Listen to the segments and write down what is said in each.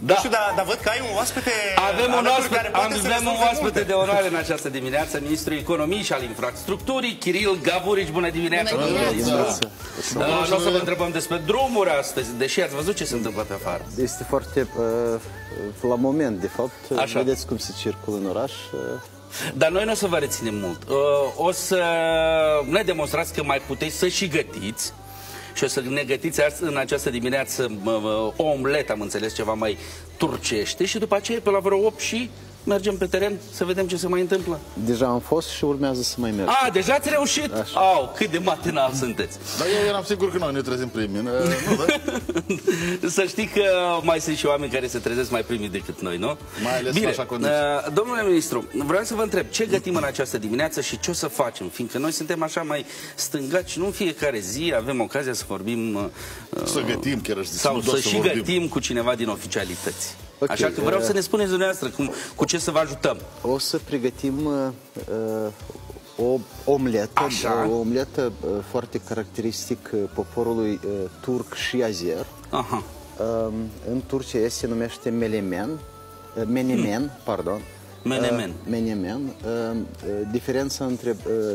Da. Nu știu, dar văd că ai un oaspete. Avem un oaspete de onoare în această dimineață, ministrul economiei și al infrastructurii, Chiril Gavurici. Bună dimineața! Bună dimineața! Nu o să vă întrebăm despre drumuri astăzi, deși ați văzut ce se întâmplă pe afară. Este foarte, la moment, de fapt, așa. Vedeți cum se circulă în oraș. Dar noi nu o să vă reținem mult. O să ne demonstrați că mai puteți să și gătiți. Și o să ne gătiți în această dimineață o omletă, am înțeles, ceva mai turcește. Și după aceea, pe la vreo 8 și mergem pe teren să vedem ce se mai întâmplă. Deja am fost și urmează să mai merg. Deja ați reușit? Au, cât de matinal sunteți. Dar eu eram sigur că noi ne trezim primii. Să știi că mai sunt și oameni care se trezesc mai primii decât noi, nu? Mai ales în așa condiții. Domnule ministru, vreau să vă întreb, ce gătim în această dimineață și ce o să facem? Fiindcă noi suntem așa mai stângați și nu în fiecare zi avem ocazia să vorbim... Să gătim, chiar aș zice. Sau să și gătim cu cineva din oficialități. Okay, așa că vreau să ne spuneți dumneavoastră cu ce să vă ajutăm. O să pregătim o omletă, o omletă foarte caracteristic poporului turc și azer. Aha. În Turcia se numește menemen. Diferența între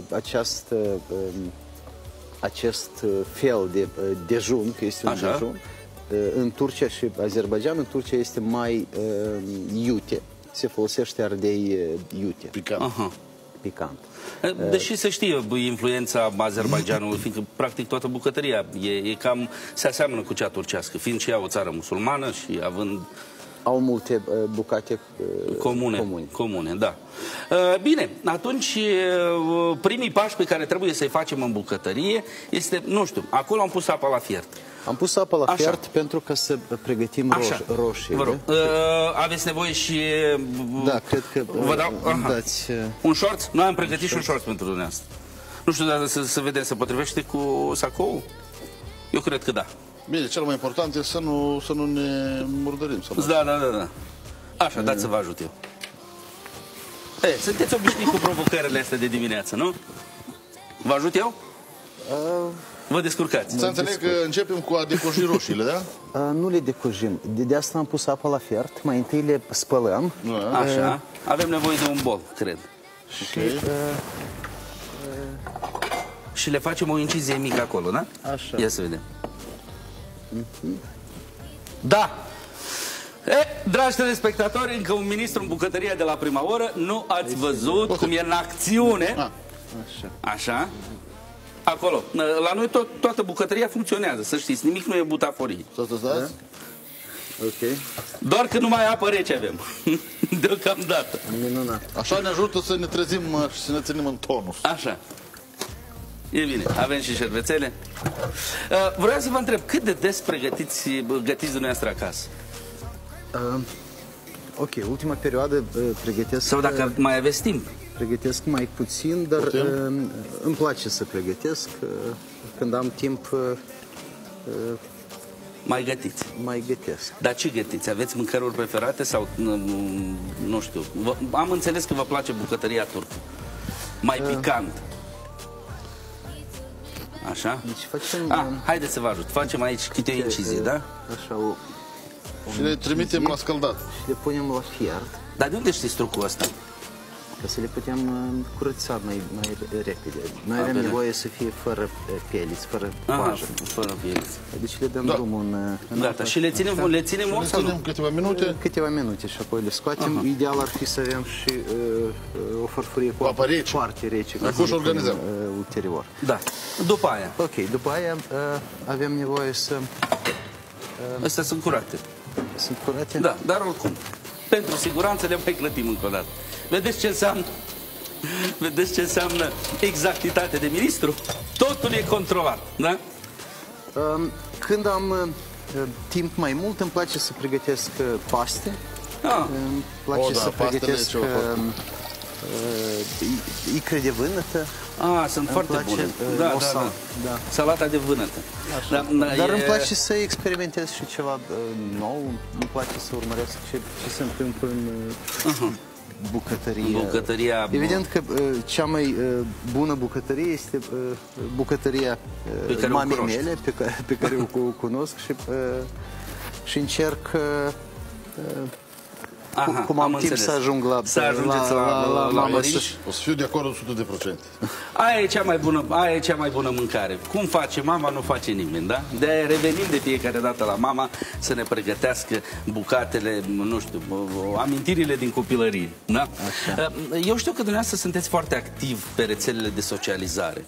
acest fel de dejun, că este un dejun, în Turcia și Azerbaijan, în Turcia este mai iute. Se folosește ardei iute. Picant. Deși se știe influența Azerbaijanului, fiindcă practic toată bucătăria se aseamănă cu cea turcească, fiind și ea o țară musulmană și având... Au multe bucate comune, da. Bine, atunci primii pași pe care trebuie să-i facem în bucătărie este, nu știu, acolo am pus apa la fiert. Am pus apa la fiert pentru ca să pregătim roșiile. Aveți nevoie și... Da, cred că vă dau dați... un șorț? Noi am pregătit și un șorț pentru dumneavoastră. Nu știu, dar să vedem, se potrivește cu sacoul? Eu cred că da. Bine, cel mai important este să nu ne murdărim. Da. Așa, dați să vă ajut eu. Sunteți obișnuiți cu provocările astea de dimineață, nu? Vă ajut eu? Vă descurcați. Să înțeleg că începem cu a decoji roșiile, da? Nu le decojim. De asta am pus apa la fiert. Mai întâi le spălăm. Așa. Avem nevoie de un bol, cred. Și le facem o incizie mică acolo, da? Așa. Ia să vedem. Da! Dragi telespectatori, încă un ministru în bucătăria de la prima oră. Nu ați văzut cum e în acțiune. Așa. Acolo. La noi toată bucătăria funcționează, să știți. Nimic nu e butaforie. Ok. Doar că numai apă rece avem. Deocamdată. Minunat. Așa ne ajută să ne trezim și să ne ținem în tonus. Așa. E bine. Avem și șervețele. Vreau să vă întreb, cât de des gătiți dumneavoastră acasă? Ok, ultima perioadă pregătesc... Sau dacă mai aveți timp? Pregătesc mai puțin, dar îmi place să pregătesc. Când am timp... Mai gătiți? Mai gătesc. Dar ce gătiți? Aveți mâncăruri preferate sau, nu știu, am înțeles că vă place bucătăria turcă. Mai picant. Așa? Deci facem... haideți să vă ajut. Facem aici câte o incizie, da? Așa, și le trimitem la scăldat. Și le punem la fiert. Dar de unde știți trucul ăsta? Ca să le putem curăța mai repede. Noi avem nevoie să fie fără peliți, fără coajă. Fără peliți. Deci le dăm drumul în... Gata. Și le ținem câteva minute? Câteva minute și apoi le scoatem. Ideal ar fi să avem și o farfurie cu apă foarte rece. Acum și organizăm. Ulterior. Da. După aia. Ok, după aia avem nevoie să... Astea sunt curate. Sunt curate? Da, dar oricum. Pentru siguranță le mai clătim încă o dată. Vedeți ce înseamnă? Vedeți ce înseamnă exactitate de ministru? Totul e controlat, da? Când am timp mai mult, îmi place să pregătesc paste. Îmi place să pregătesc icre de vânătă. Sunt foarte bune. Da. Salata de vânătă. Dar îmi place să experimentez și ceva nou. Îmi place să urmăresc ce se întâmplă în bucătăria. Evident că cea mai bună bucătărie este bucătăria mamei mele, pe care o cunosc și încerc cum am timp să ajung la Mărinș. O să fiu de acord 100%. Aia e cea mai bună mâncare. Cum face mama, nu face nimeni, da? De-aia revenim de fiecare dată la mama să ne pregătească bucatele, nu știu, amintirile din copilărie, da? Așa. Eu știu că dumneavoastră sunteți foarte activ pe rețelele de socializare.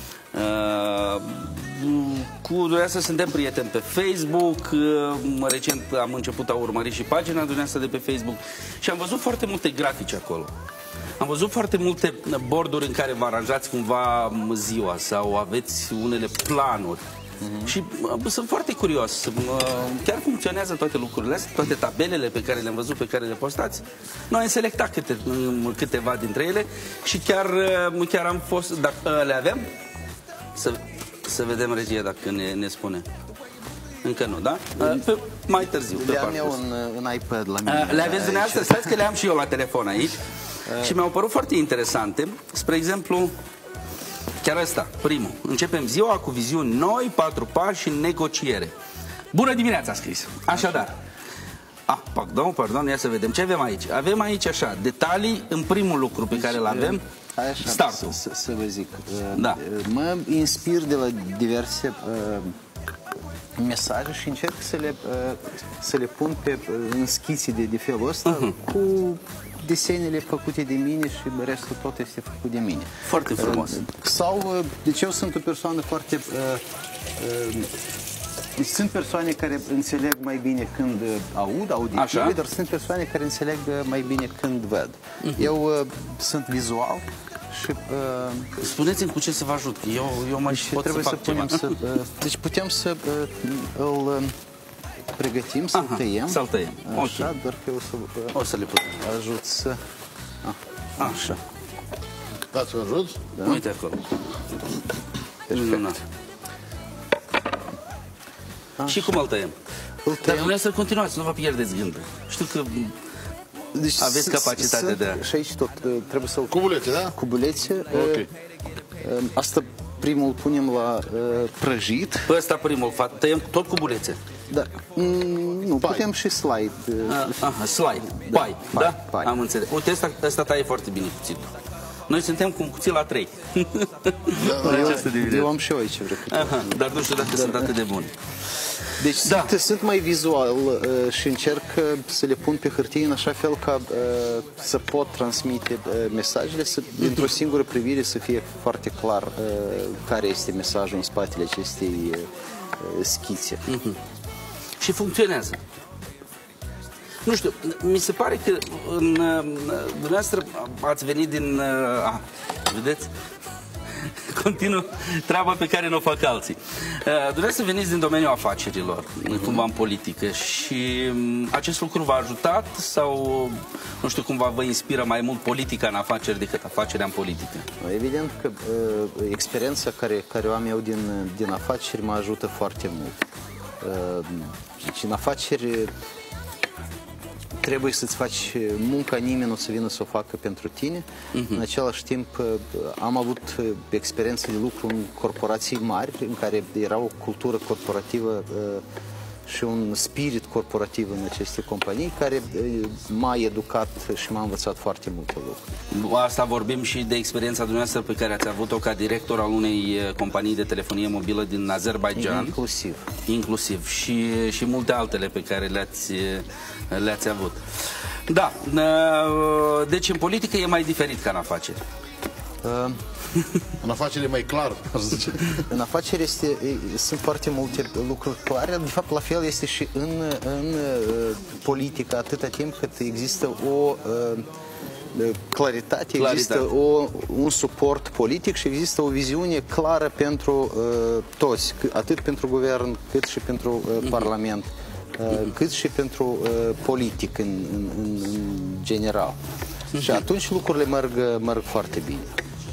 Cu dumneavoastră suntem prieteni pe Facebook. Recent am început a urmări și pagina dumneavoastră de pe Facebook și am văzut foarte multe grafici acolo. Am văzut foarte multe borduri în care vă aranjați cumva ziua sau aveți unele planuri. Și sunt foarte curios. Chiar funcționează toate lucrurile astea, toate tabelele pe care le-am văzut, pe care le postați. Noi am selectat câteva dintre ele și chiar am fost... Dacă le avem? Să vedem regia dacă ne spune. Încă nu, da? Mai târziu. Le-am eu un iPad la mine. Le aveți dumneavoastră? Stați că le am și eu la telefon aici. Și mi-au părut foarte interesante. Spre exemplu, chiar ăsta, primul. Începem ziua cu viziuni noi, 4 pași în negociere. Bună dimineața, a scris. Așadar. Pardon, ia să vedem ce avem aici. Avem aici așa, detalii în primul lucru pe care îl avem. Startul. Să vă zic. Da. Mă inspir de la diverse mesaje și încerc să le pun în schițe de felul ăsta cu desenele făcute de mine și restul tot este făcut de mine. Foarte frumos. Sau, deci eu sunt o persoană foarte... Sunt persoane care înțeleg mai bine când aud, auditive, dar sunt persoane care înțeleg mai bine când văd. Eu sunt vizual și... Spuneți-mi cu ce să vă ajut, eu mai pot să fac ceva. Deci putem să îl pregătim, să-l tăiem. Să-l tăiem, așa, doar că o să le putem ajut să... Așa. Da, să vă ajut? Uite acolo. Perfect. Și cum îl tăiem? Dar dumneavoastră continuați, nu vă pierdeți gândul. Știu că aveți capacitatea de a... Și aici tot trebuie să... Cubulețe, da? Cubulețe. Asta primul îl punem la prăjit. Pe ăsta primul tăiem tot cubulețe. Da. Nu, putem și slide. Slide. Pai, da? Am înțeles. Uite, ăsta taie foarte bine cuțitul. Noi suntem cu un cuțit la 3. Eu am și eu aici. Dar nu știu dacă sunt atât de buni. Deci sunt mai vizual și încerc să le pun pe hârtie în așa fel ca să pot transmite mesajele, dintr-o singură privire să fie foarte clar care este mesajul în spatele acestei schițe. Și funcționează. Nu știu, mi se pare că dumneavoastră ați venit din... vedeți? Continuă treaba pe care nu o fac alții. Dumneavoastră veniți din domeniul afacerilor, cumva în politică, și acest lucru v-a ajutat sau, nu știu, cumva vă inspiră mai mult politica în afaceri decât afacerea în politică? Evident că experiența care o am eu din afaceri mă ajută foarte mult. Deci în afaceri trebuie să-ți faci munca, nimeni nu o să vină să o facă pentru tine. În același timp am avut experiență de lucru în corporații mari, în care era o cultură corporativă și un spirit corporativ în aceste companii, care m-a educat și m-a învățat foarte multe lucruri. Asta vorbim și de experiența dumneavoastră pe care ați avut-o ca director al unei companii de telefonie mobilă din Azerbaijan. Inclusiv. Și multe altele pe care le-ați avut. Da. Deci în politică e mai diferit ca în afaceri. În afaceri e mai clar, aș zice. În afaceri sunt foarte multe lucruri clare. De fapt, la fel este și în politică, atâta timp cât există o claritate, există un suport politic și există o viziune clară pentru toți, atât pentru guvern, cât și pentru parlament, cât și pentru politic în general. Și atunci lucrurile merg foarte bine.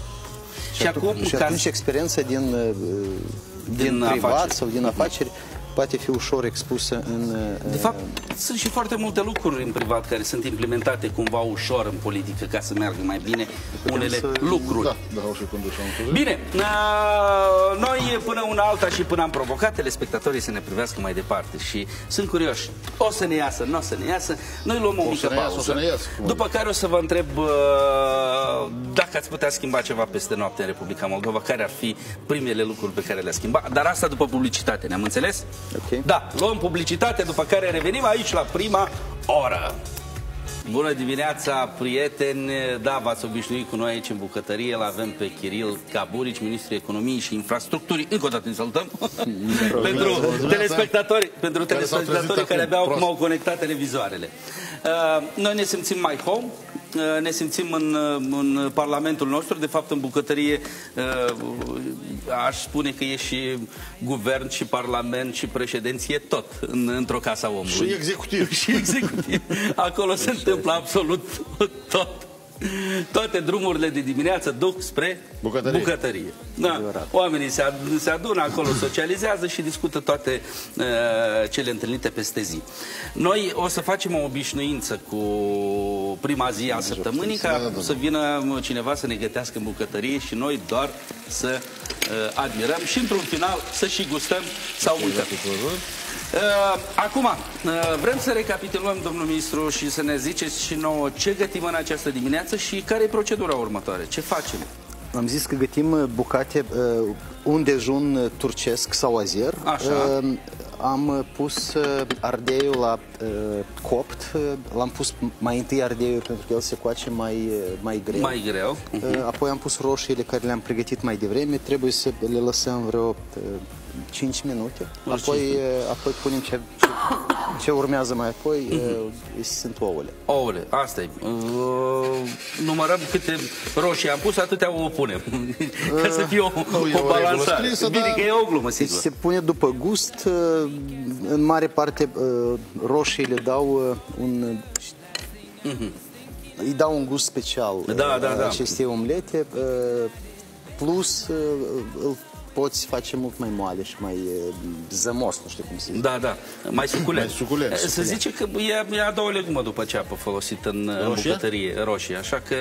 Și atunci experiența din privat sau din afaceri poate fi ușor expusă în... De fapt, sunt și foarte multe lucruri în privat care sunt implementate cumva ușor în politică ca să meargă mai bine unele lucruri. Bine, noi până una alta și până am provocat telespectatorii să ne privească mai departe și sunt curioși. O să ne iasă, nu o să ne iasă. Noi luăm o mică pauză. După care o să vă întreb dacă ați putea schimba ceva peste noapte în Republica Moldova, care ar fi primele lucruri pe care le-a schimbat. Dar asta după publicitate, ne-am înțeles? Okay. Da, luăm publicitate, după care revenim aici la prima oră. Bună dimineața, prieteni! Da, v-ați obișnuit cu noi aici în bucătărie. Îl avem pe Chiril Caburici, ministrul economiei și infrastructurii. Încă o dată îi salutăm pentru telespectatorii care abia acum au conectat televizoarele. Noi ne simțim mai home, ne simțim în Parlamentul nostru, de fapt în bucătărie aș spune că e și guvern, și parlament, și președinție, tot într-o casa omului. Și executiv. Și executiv. Acolo se întâmplă absolut tot. Toate drumurile de dimineață duc spre bucătărie. Da. Oamenii se adună acolo, socializează și discută toate cele întâlnite peste zi. Noi o să facem o obișnuință cu prima zi a săptămânii, ca să vină cineva să ne gătească în bucătărie și noi doar să admirăm și într-un final să și gustăm sau mâncăm. Acum, vrem să recapitulăm, domnul ministru, și să ne ziceți și nouă ce gătim în această dimineață și care e procedura următoare. Ce facem? Am zis că gătim bucate, un dejun turcesc sau azer. Așa. Am pus ardeiul la copt. L-am pus mai întâi ardeiul pentru că el se coace mai greu. Mai greu. Apoi am pus roșiile care le-am pregătit mai devreme. Trebuie să le lăsăm vreo 5 minute. Apoi punem ce urmează mai apoi, sunt ouăle. Ouăle, asta e. Numărăm câte roșii am pus, atâtea o punem. Ca să fie o balansare. Bine că e o glumă, sigur. Se pune după gust. În mare parte roșiile dau îi dau un gust special acestei omlete. Plus îl poți face mult mai moale și mai zămos, nu știu cum să zic. Da, da, mai suculent. Se zice că e a doua legumă după ceapă folosită în bucătărie, roșie, așa că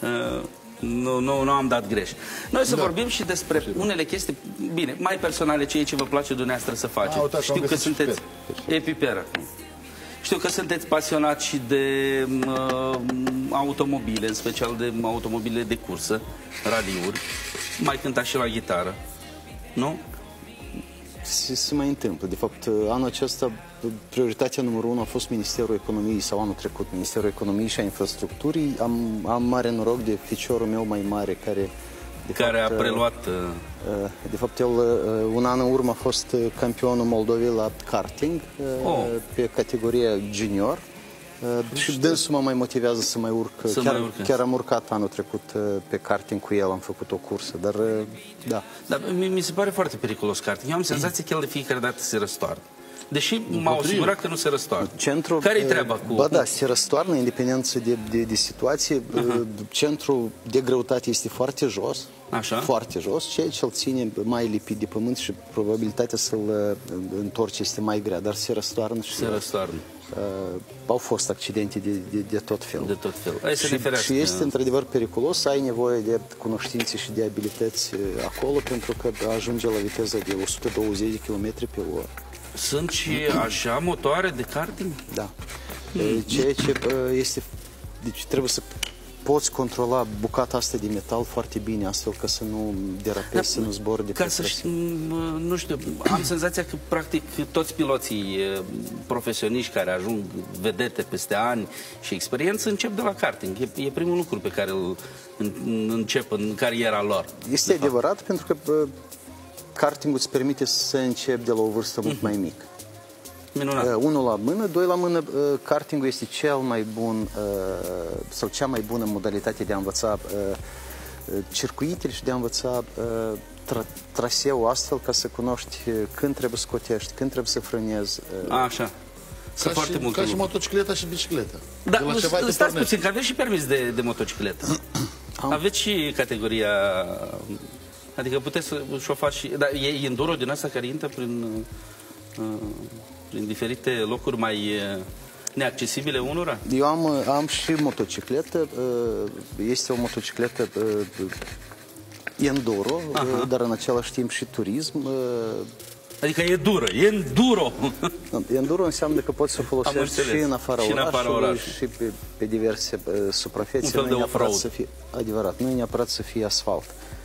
nu am dat greș. Noi să vorbim și despre unele chestii, bine, mai personale, ceea ce vă place dumneavoastră să faceți. Știu că sunteți epiperă. Știu că sunteți pasionați și de automobile, în special de automobile de cursă, raliuri. Mai cântați și la gitară, nu? Se mai întâmplă. De fapt, anul acesta, prioritatea numărul 1 a fost Ministerul Economiei, sau anul trecut, Ministerul Economiei și a Infrastructurii. Am mare noroc de ficiorul meu mai mare, care a preluat... De fapt, el un an în urmă a fost campionul Moldovei la karting, pe categoria junior. Și dânsul mă mai motivează să mai urc. Chiar am urcat anul trecut pe karting cu el, am făcut o cursă, dar da. Dar mi se pare foarte periculos karting. Eu am senzația că el de fiecare dată se răstoarnă. Deși m-au asigurat că nu se răstoarnă. Care-i treaba cu... Ba da, se răstoarnă, independență de situație. Centrul de greutate este foarte jos. Așa. Foarte jos, ceea ce îl ține mai lipit de pământ și probabilitatea să-l întorci este mai grea, dar se răstoarnă. Se răstoarnă. Au fost accidente de tot felul. De tot felul. Și este într-adevăr periculos să ai nevoie de cunoștințe și de abilități acolo, pentru că ajunge la viteză de 120 de km pe oră. Sunt și așa motoare de karting? Da. Ceea ce este... Deci trebuie să poți controla bucata asta de metal foarte bine, astfel ca să nu derapezi, să nu zbori de pe traseu. Nu știu, am senzația că practic toți piloții profesioniști care ajung vedete peste ani și experiență încep de la karting. E primul lucru pe care îl încep în cariera lor. Este adevărat, pentru că kartingul îți permite să începi de la o vârstă mult mai mică. Minunat. Unul la mână, doi la mână, kartingul este cel mai bun sau cea mai bună modalitate de a învăța circuitele și de a învăța traseul, astfel ca să cunoști când trebuie să scotești, când trebuie să frânezi. Așa. Ca și motocicleta și bicicleta. Da, stați puțin, că aveți și permis de motocicletă. Aveți și categoria... Adică puteți să șofați și... Dar e enduro din asta care intră prin... prin diferite locuri mai neaccesibile unora? Eu am și motocicletă. Este o motocicletă enduro, dar în același timp și turism. Adică e dură, e enduro. Enduro înseamnă că poți să folosești și în afara orașului și pe diverse suprafețe. Un fel de off-road. Adevărat, nu e neapărat să fie asfalt.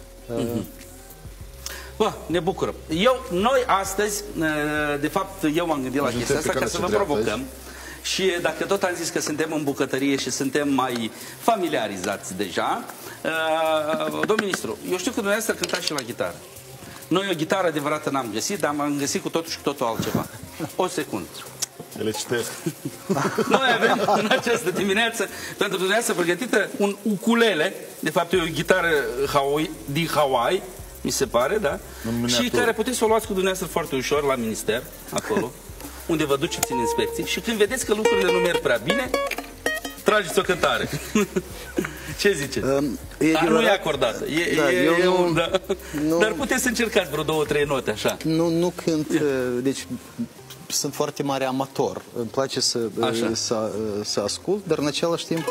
Bă, ne bucură. Noi astăzi, de fapt, eu m-am gândit la chestia asta ca să vă provocăm. Și dacă tot am zis că suntem în bucătărie și suntem mai familiarizați deja, domnul ministru, eu știu că dumneavoastră cântați și la gitară. Noi o gitară adevărată n-am găsit, dar am găsit cu totul și cu totul altceva. O secundă. Le citesc. Noi avem în această dimineață, pentru dumneavoastră pregătită, un ukulele, de fapt e o gitară din Hawaii, mi se pare, da? Și care puteți să o luați cu dumneavoastră foarte ușor la minister, acolo, unde vă duceți în inspecții și când vedeți că lucrurile nu merg prea bine, trageți o cântare. Ce ziceți? Nu e acordată. Dar puteți să încercați vreo 2-3 note, așa. Nu cânt, deci sunt foarte mare amator. Îmi place să ascult, dar în același timp...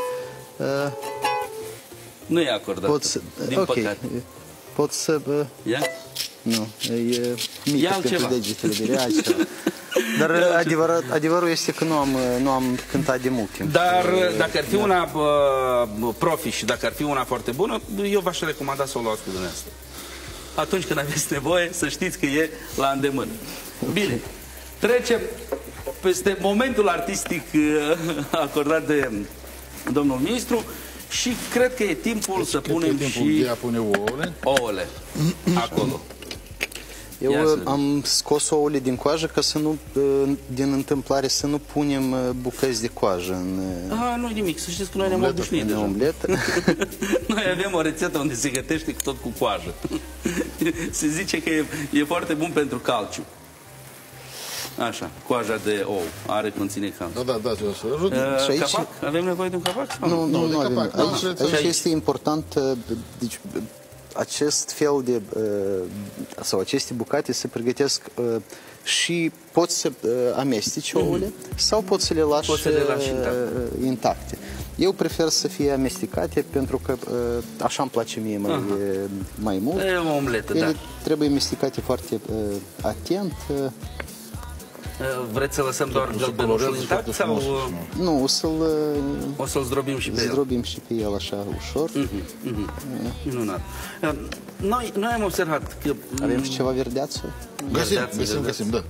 Nu e acordată, din păcate. Pot să... Ia? Nu, e mică pentru degetele de altceva. Dar adevărul este că nu am cântat de mult timp. Dar dacă ar fi una profi și dacă ar fi una foarte bună, eu v-aș recomanda să o luați cu dumneavoastră. Atunci când aveți nevoie, să știți că e la îndemână. Bine, trecem peste momentul artistic acordat de domnul ministru și cred că e timpul să punem și... de a pune ouăle. Ouăle, acolo. Eu am scos ouăle din coajă ca să nu, din întâmplare, să nu punem bucăți de coajă în... Nu nimic, să știți că noi ne-am obișnuit deja. Noi avem o rețetă unde se gătește tot cu coajă. Se zice că e foarte bun pentru calciu. Așa, coaja de ou, conține calciu. Da, capac? Avem nevoie de un capac? Nu avem. Aici este important, deci, acest fel de, sau aceste bucate se pregătesc și poți să amesteci ouăle sau poți să le lași intacte. Eu prefer să fie amestecate pentru că așa îmi place mie mai mult. E o omletă, da. Trebuie amestecate foarte atent. Vreți să lăsăm doar gălbenușul intact sau... Nu, o să-l zdrobim și pe el. Zdrobim și pe el așa ușor. Minunat. Noi am observat că... Avem și ceva verdeață? Găsim, da.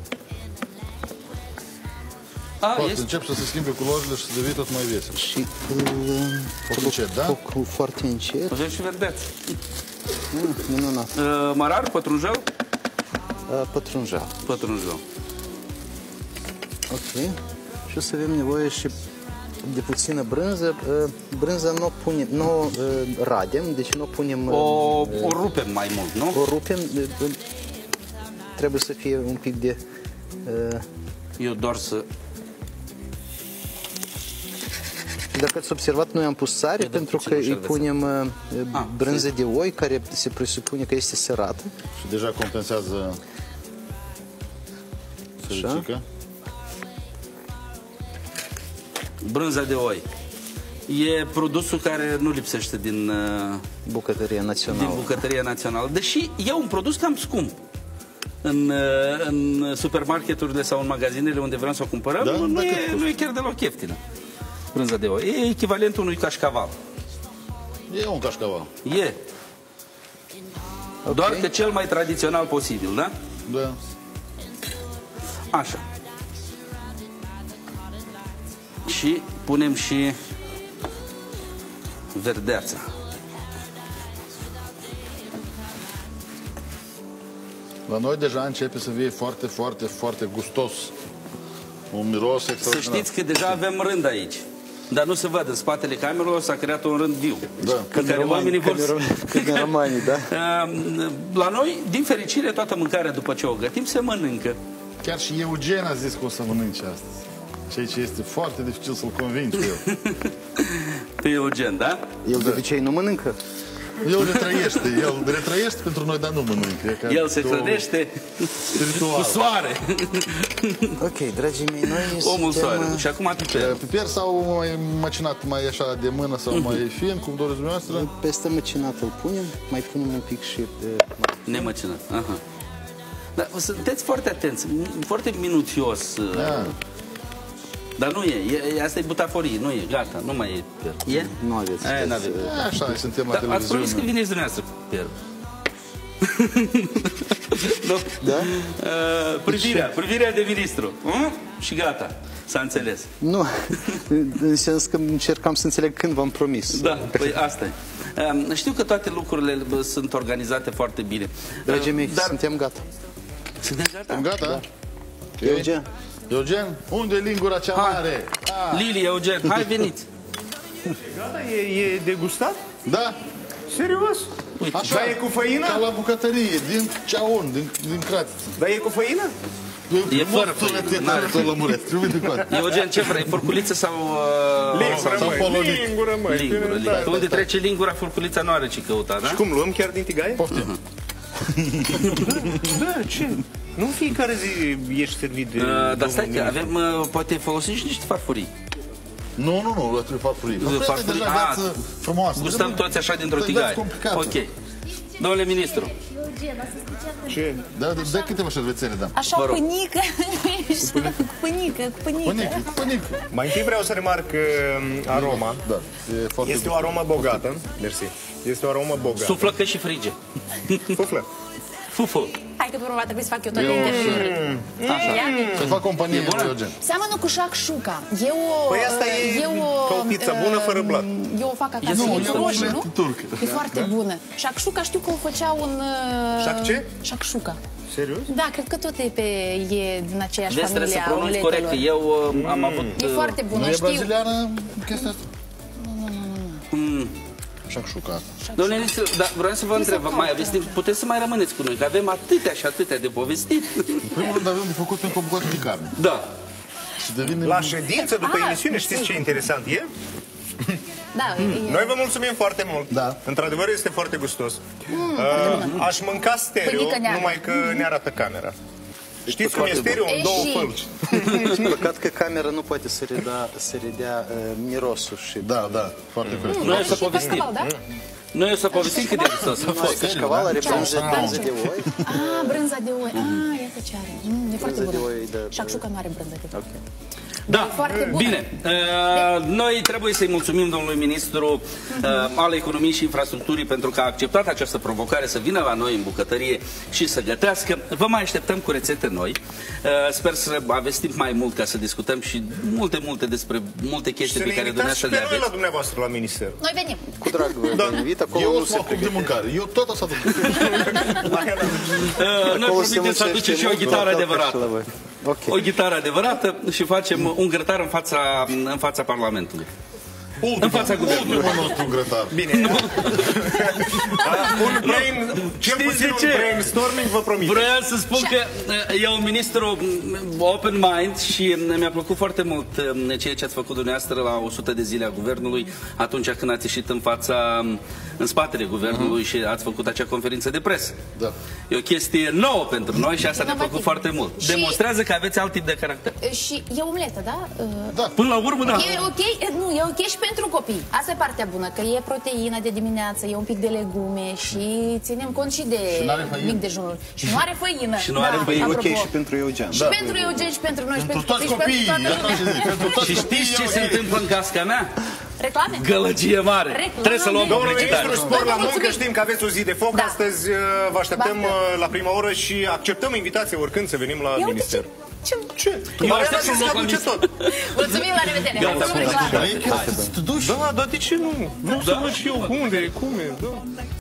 Poate încep să se schimbe culorile și să devii tot mai vesel. Și încet, da? Foarte încet. Avem și verdeață. Minunat. Mărar, pătrunjel? Pătrunjel. Pătrunjel. Ok. Și o să avem nevoie și de puțină brânză. Brânza nu radem, deci nu punem... O rupem mai mult, nu? O rupem. Trebuie să fie un pic de... Eu doar să... Dacă ați observat, noi am pus sare pentru că îi punem brânză de oi, care se presupune că este sărată. Și deja compensează săricică. Brânza de oi. E produsul care nu lipsește din bucătăria națională. Din bucătăria națională. Deși e un produs cam scump. În supermarketurile sau în magazinele unde vrem să o cumpărăm, nu e chiar deloc ieftină. Brânza de oi. E echivalentul unui cașcaval. E un cașcaval. E. Doar că cel mai tradițional posibil, da? Da. Așa. Și punem și verdeața. La noi deja începe să fie foarte, foarte, foarte gustos. Un miros extraordinar. Să știți că deja avem rând aici. Dar nu se văd, în spatele camerelor s-a creat un rând viu. Da. Când romanii, da? La noi, din fericire, toată mâncarea după ce o gătim se mănâncă. Chiar și Eugen a zis că o să mănânce astăzi. Ceea ce este foarte dificil să-l convingi pe el. Pe Eugen, da? El de obicei nu mănâncă? El retrăiește pentru noi, dar nu mănâncă. El se hrănește cu soare. Ok, dragii mei, noi omul soare. Și acum piper. Piper sau mai macinat mai așa de mână sau mai fin, cum doriți dumneavoastră? Peste măcinat îl punem, mai punem un pic și... Nemăcinat. Aha. Dar sunteți foarte atenți, foarte minuțios. Da. Dar nu e, asta e butaforie, nu e, gata, nu mai e. E? Nu aveți. Așa, suntem la Dar televiziune. ați promis că vineți dumneavoastră cu piper. Da? Privirea de ministru. Și gata, s-a înțeles. Nu, în sens că încercam să înțeleg când v-am promis. Da, păi asta e. Știu că toate lucrurile sunt organizate foarte bine. Dragii mei, suntem gata. Suntem gata? Gata? Da. Eugen? Eugen, unde e lingura cea mare? Lili, Eugen, hai veniți. Gata, e degustat? Da. Serios? Așa, Dar e cu făină? ca la bucătărie, din ceaun, din cratiță. Dar e cu făină? E fără făină. Eugen, ce vrei, furculiță sau... Lingură, măi. Lingură. Unde trece lingura, furculița nu are ce căuta, da? Și cum, luăm chiar din tigaie? Poftim. Da, ce? Nu în fiecare zi ești servit de... Dar stai că avem, poate folosim și niște farfurii. Nu, trebuie farfurii. Farfurii, frumoasă. Gustăm toți așa dintr-o tigaie. Ok. Domnule ministru. Ce? Da, câteva șervețele, da. Așa, pânică, cu pânică. Pânică. Mai întâi vreau să remarc aroma. Da, e foarte Este o aromă bogată. Mersi. Este o aromă bogată. Suflă și frige. Suflă. Fufă. Hai că vorba trebuie să fac eu toate interviurile. Să fac companie cu Eugen. Seamănă cu shakshuka. Păi asta e ca o pizza bună fără blat. Eu o fac acasă. Nu, E eu roșie, nu? turc. E foarte bună. Shakshuka știu că o făcea un... Shac ce? Shakshuka. Serios? Da, cred că tot e din aceeași Vezi, trebuie să familie a pronunț corect, că omletelor. eu am avut... E foarte bună, Nu e știu. braziliană chestia asta? Shakshuka. Domnule ministru, dar vreau să vă întreb, mai aveți timp, puteți să mai rămâneți cu noi, că avem atâtea și atâtea de povestit. În primul rând avem de făcut încă o bucată de carne. Da. Și devine... La ședință, după emisiune, știți ce interesant e? Da, Noi vă mulțumim foarte mult. Da. Într-adevăr este foarte gustos. Aș mânca stereo, Pâinică neagră. numai că ne arată camera. Știți cum e stereo? În două fălci. Păcat că camera nu poate să redea mirosul și... Da, foarte corect. Noi o să povestim. Cașcaval, da? Noi o să povestim cât de gustos a fost. Cașcaval are brânză de oi. Brânza de oi. Iată ce are. E foarte Brânză de bună. oi, da. Shakshuka nu are brânză de oi. Da, Foarte bună. bine. Noi trebuie să-i mulțumim domnului ministru al Economiei și Infrastructurii pentru că a acceptat această provocare să vină la noi în bucătărie și să gătească. Vă mai așteptăm cu rețete noi. Sper să aveți timp mai mult ca să discutăm și multe despre multe chestii Să pe ne care invitați și dumneavoastră pe le noi la aveți. dumneavoastră la minister. Noi venim. Cu drag vă invit, acolo Eu nu o să se mă ocup de mâncare. Eu tot o să aduc. Noi promitem să aducem și o ghitară adevărată. Ok. O ghitară adevărată și facem un grătar în fața Parlamentului. În fața guvernului. Ultimul nostru grătar. Bine. Cel puțin un brainstorming vă promit. Vreau să spun că e un ministru open mind și mi-a plăcut foarte mult ceea ce ați făcut dumneavoastră la 100 de zile a guvernului, atunci când ați ieșit în spatele guvernului și ați făcut acea conferință de presă. Da. E o chestie nouă pentru noi și asta ne-a plăcut foarte mult. Și- Demonstrează că aveți alt tip de caracter. Și e omletă, da? Până la urmă, da. E ok, nu, e ok și pentru copii. Asta e partea bună, că e proteină de dimineață, e un pic de legume și ținem cont și de n-are făină. mic dejunul. Și nu are făină. Și nu are făină. Ok, apropo. și pentru Eugen. Și pentru Eugen și pentru noi și Pentru pentru toți copii și copiii. pentru toată lumea. Pentru toți Și știți ce copiii, se întâmplă în casca mea? Reclame? Gălăgie mare. Reclame. Trebuie să luăm Domnul publicitate. ministru, spor la muncă, Mulțumim. știm că aveți o zi de foc. Da. Astăzi vă așteptăm Baftă. la prima oră și acceptăm invitație oricând să venim la Ia uite minister. ce... Eu aștept un loc la aduce minister. tot. Mulțumim, la revedere! Gata, Mulțumim, mulțumim. Clara. Da, dar de ce nu? Vreau să văd și eu unde e, cum e. Da.